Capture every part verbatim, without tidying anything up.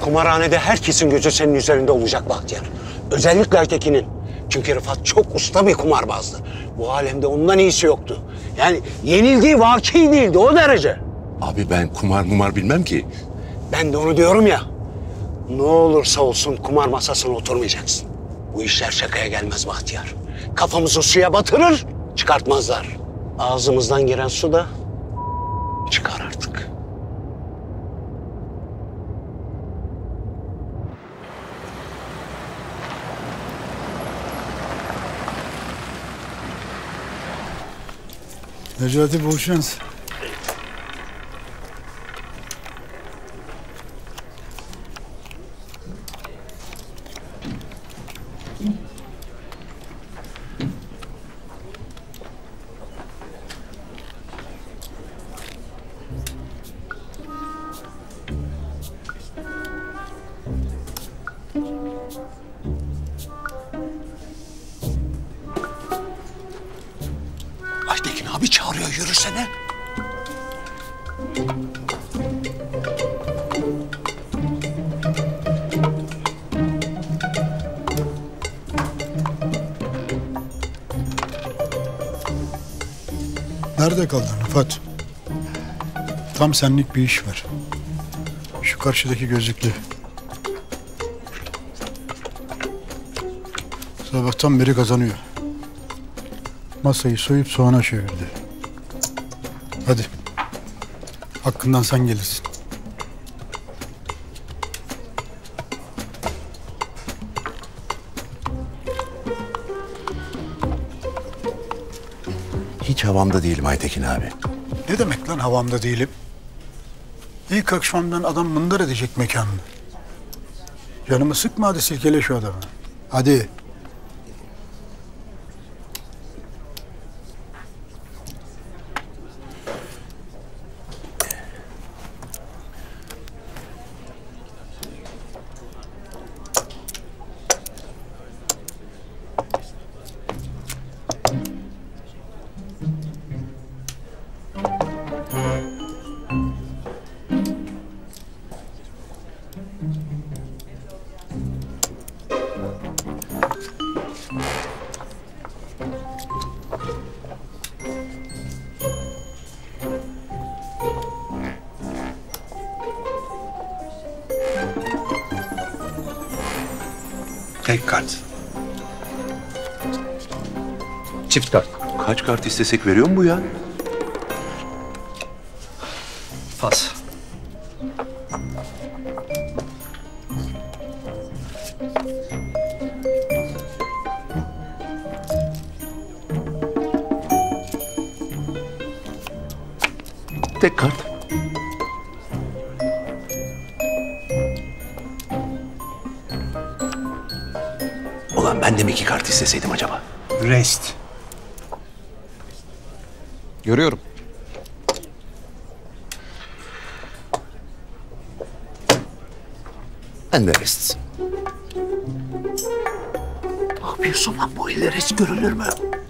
Kumarhanede herkesin gözü senin üzerinde olacak Bahtiyar. Özellikle Aytekin'in. Çünkü Rıfat çok usta bir kumarbazdı. Bu alemde ondan iyisi yoktu. Yani yenildiği vaki değildi, o derece. Abi ben kumar mumar bilmem ki. Ben de onu diyorum ya. Ne olursa olsun kumar masasına oturmayacaksın. Bu işler şakaya gelmez Bahtiyar. Kafamızı suya batırır, çıkartmazlar. Ağzımızdan giren su da çıkar artık. Necati bol şans. Aytekin abi çağırıyor, yürüsene. Nerede kaldın Rıfat? Tam senlik bir iş var. Şu karşıdaki gözlüklü. Sabahtan beri kazanıyor. Masayı soyup soğana çevirdi. Hadi. Hakkından sen gelirsin. Hiç havamda değilim Aytekin abi. Ne demek lan havamda değilim? İlk akşamdan adam mındar edecek mekanını. Canımı sıkma, hadi silkele şu adamı. Hadi. Tek kart. Çift kart. Kaç kart istesek veriyor mu bu ya? Fas. Tek kart. Ulan ben de mi iki kart isteseydim acaba? Rest. Görüyorum. Ben de rest. Ne yapıyorsun lan, bu eller hiç görülür mü?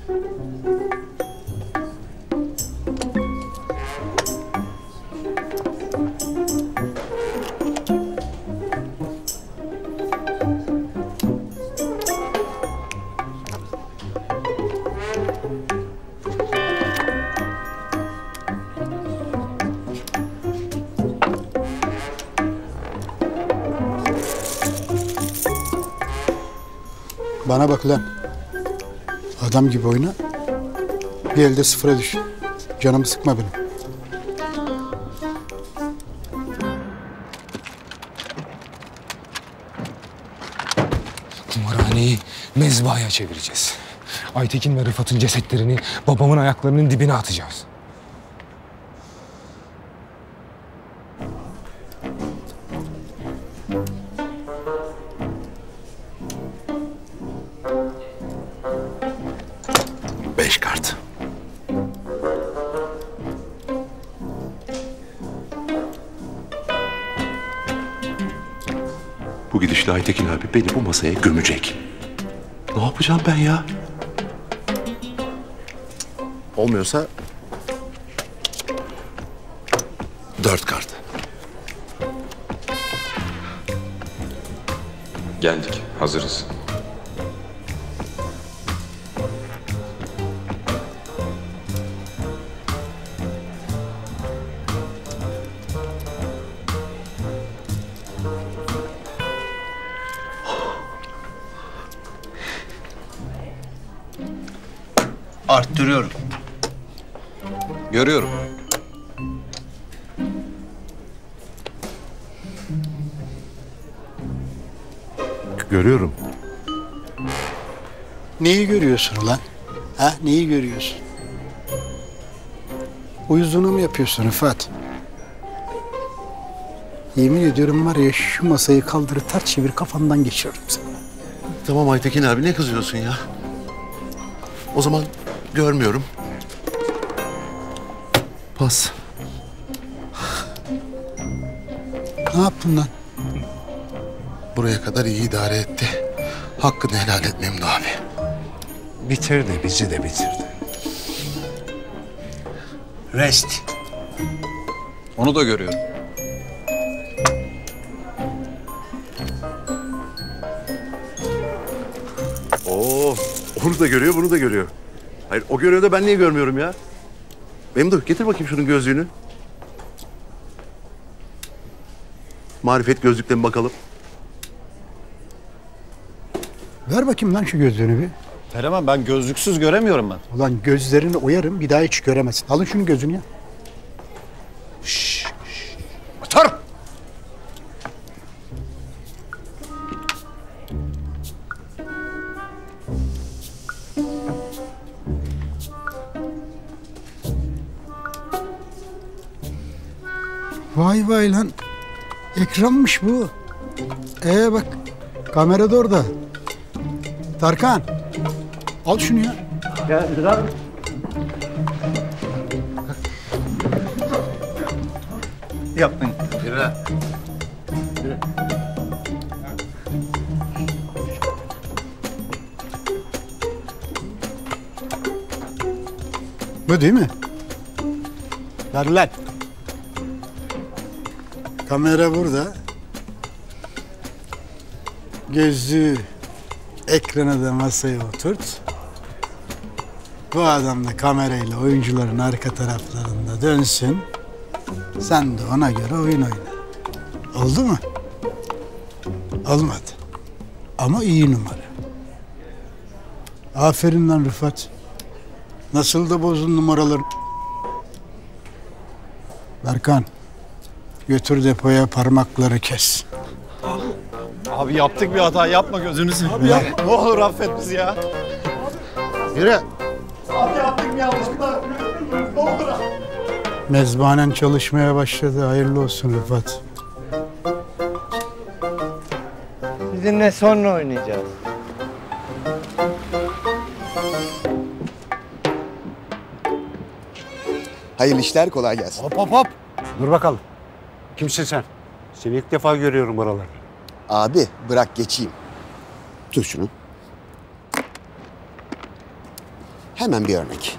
Bana bak lan. Adam gibi oyna. Bir elde sıfıra düş. Canımı sıkma benim. Kumarhaneyi mezbahaya çevireceğiz. Aytekin ve Rıfat'ın cesetlerini babamın ayaklarının dibine atacağız. Beş kart. Bu gidişle Aytekin abi beni bu masaya gömecek. Ne yapacağım ben ya? Olmuyorsa dört kart. Geldik, hazırız. Arttırıyorum. Görüyorum. Görüyorum. Neyi görüyorsun lan? Ha, neyi görüyorsun? Uyuzluğunu mu yapıyorsun Rıfat? Yemin ediyorum var ya, şu masayı kaldırıp ters çevir, kafandan geçiririm seni. Tamam Aytekin abi, ne kızıyorsun ya? O zaman görmüyorum. Pas. Ne yaptın lan? Buraya kadar iyi idare etti. Hakkını helal et Memdu abi. Bitirdi, bizi de bitirdi. Rest. Onu da görüyorum. Oo, onu da görüyor, bunu da görüyor. Hayır, o görüyor da ben niye görmüyorum ya? Memdu, getir bakayım şunun gözlüğünü. Marifet gözlükle bakalım. Ver bakayım lan şu gözlüğünü bir. Veremem, ben gözlüksüz göremiyorum ben. Ulan gözlerini oyarım, bir daha hiç göremezsin. Alın şunun gözünü ya. Otur! Vay vay lan. Ekranmış bu. Ee bak, kamera da orada. Tarkan, al şunu ya. Yapmayın. Bu değil mi? Ver lan. Kamera burada. Gözlüğü ekrana da masaya oturt. Bu adam da kamerayla oyuncuların arka taraflarında dönsün. Sen de ona göre oyun oyna. Oldu mu? Olmadı. Ama iyi numara. Aferin lan Rıfat. Nasıl da bozdun numaraları. Berkan, götür depoya, parmakları kes. Abi yaptık bir hata, yapma gözünü seveyim. Ya. Ne olur affet bizi ya. Yürü. Abi yaptık bir yanlışlıkla. Ne olur abi. Mezbahanen çalışmaya başladı. Hayırlı olsun Rıfat. Sizinle sonra oynayacağız. Hayırlı işler, kolay gelsin. Hop hop hop. Dur bakalım. Kimsin sen? Seni ilk defa görüyorum buralarda. Abi bırak geçeyim. Tut şunu. Hemen bir örnek.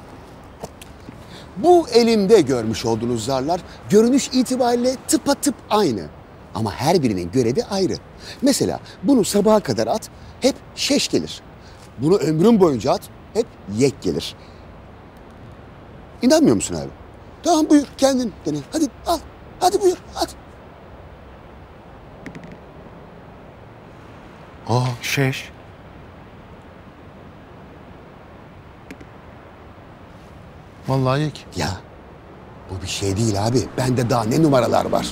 Bu elimde görmüş olduğunuz zarlar görünüş itibariyle tıpatıp aynı. Ama her birinin görevi ayrı. Mesela bunu sabaha kadar at, hep şeş gelir. Bunu ömrün boyunca at, hep yek gelir. İnanmıyor musun abi? Tamam buyur, kendin dene. Hadi al, hadi buyur, at. Aa, şeş. Vallahi yek. Ya bu bir şey değil abi. Bende daha ne numaralar var.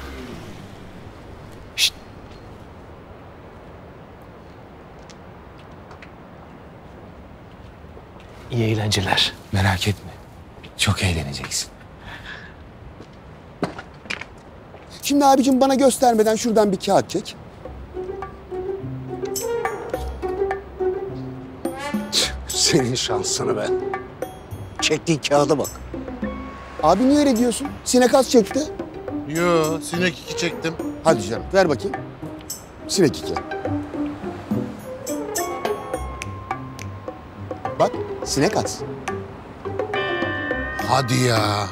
Şşt. İyi eğlenceler. Merak etme. Çok eğleneceksin. Şimdi abicim bana göstermeden şuradan bir kağıt çek. Senin şansını be. Çektiğin kağıda bak. Abi niye öyle diyorsun? Sinek az çekti. Yo, sinek iki çektim. Hadi canım ver bakayım. Sinek iki. Bak sinek az. Hadi ya.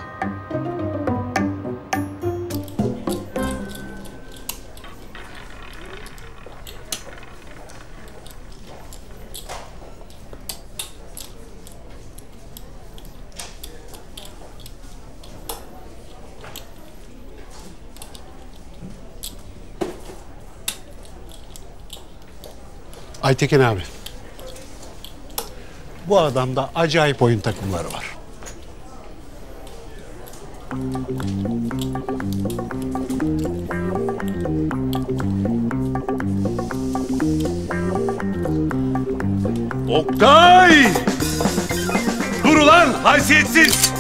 Aytekin abi. Bu adamda acayip oyun takımları var. Oktay! Dur ulan haysiyetsiz!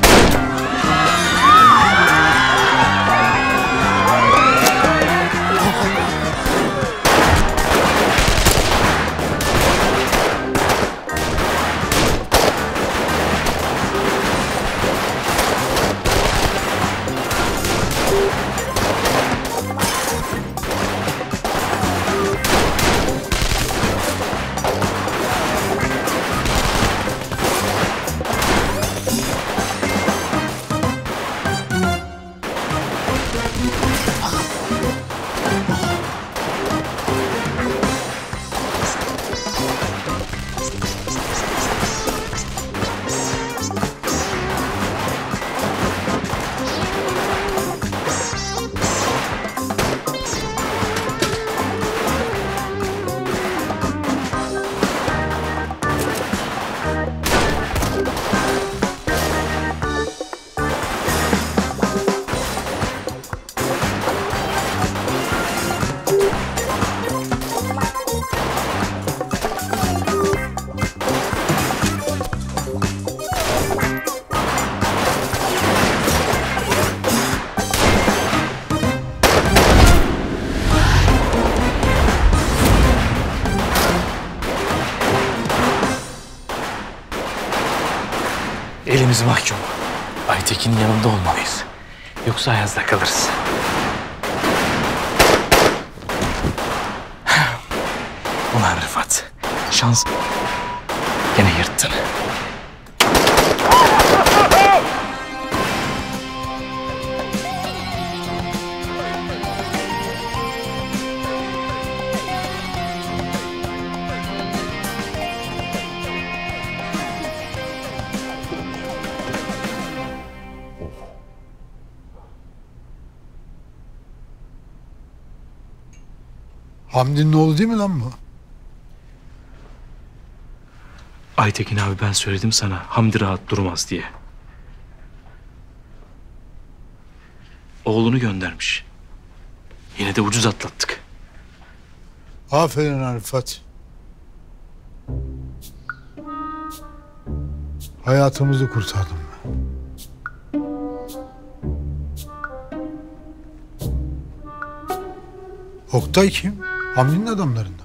Elimiz mahkum. Aytekin'in yanında olmalıyız. Yoksa Ayaz'da kalırız. Ulan Rıfat, şans gene yırttın. Hamdi'nin oğlu değil mi lan bu? Aytekin abi ben söyledim sana Hamdi rahat durmaz diye. Oğlunu göndermiş. Yine de ucuz atlattık. Aferin Rıfat. Hayatımızı kurtardın. Oktay kim? Hamdi'nin adamlarından.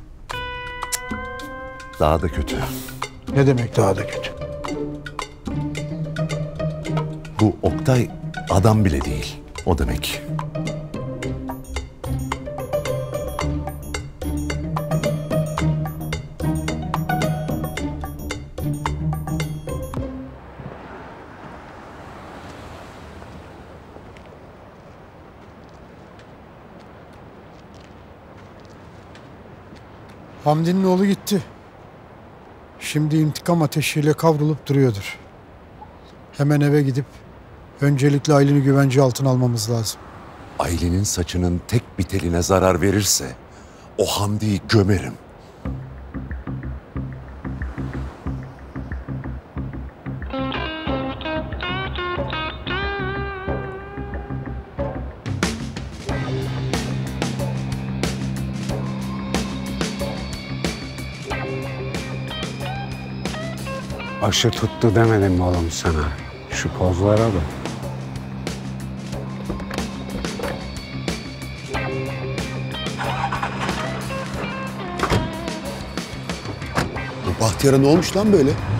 Daha da kötü. Ne demek daha da kötü? Bu Oktay adam bile değil. O demek. Hamdi'nin oğlu gitti. Şimdi intikam ateşiyle kavrulup duruyordur. Hemen eve gidip öncelikle Aylin'i güvence altına almamız lazım. Aylin'in saçının tek bir teline zarar verirse o Hamdi'yi gömerim. Aşı tuttu demedim mi oğlum sana? Şu pozlara bak. Bu Bahtiyar'a ne olmuş lan böyle?